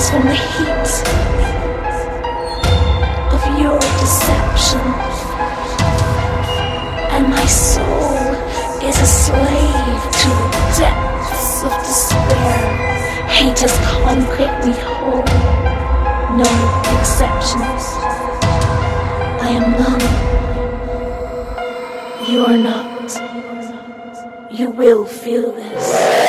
burns from the heat of your deception, and my soul is a slave to the depths of despair. Hate has conquered me whole, no exceptions. I am none. You are not. You will feel this.